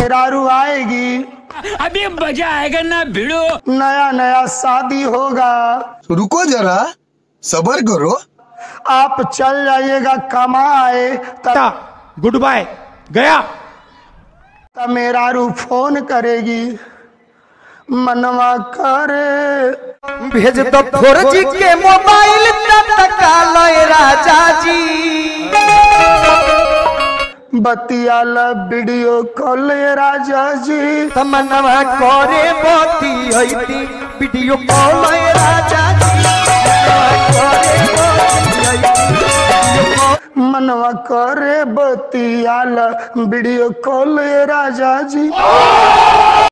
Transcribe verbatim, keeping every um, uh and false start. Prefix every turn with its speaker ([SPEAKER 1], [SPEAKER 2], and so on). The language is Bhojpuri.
[SPEAKER 1] मेहरारू आएगी,
[SPEAKER 2] अभी मजा आएगा ना भिड़ो।
[SPEAKER 1] नया नया शादी होगा,
[SPEAKER 3] रुको जरा सबर करो।
[SPEAKER 1] आप चल जाइएगा कमाए, तब
[SPEAKER 4] गुड बाय गया।
[SPEAKER 1] तब मेहरारू फोन करेगी, मनवा करे
[SPEAKER 5] भेज दो फोर जी के मोबाइल तत्काल राजा जी,
[SPEAKER 1] बतियाल वीडियो कॉल राजा जी,
[SPEAKER 5] तमन्ना करे बती हईती वीडियो कॉल राजा जी,
[SPEAKER 1] मनवा करे बतियाल वीडियो कॉल राजा जी।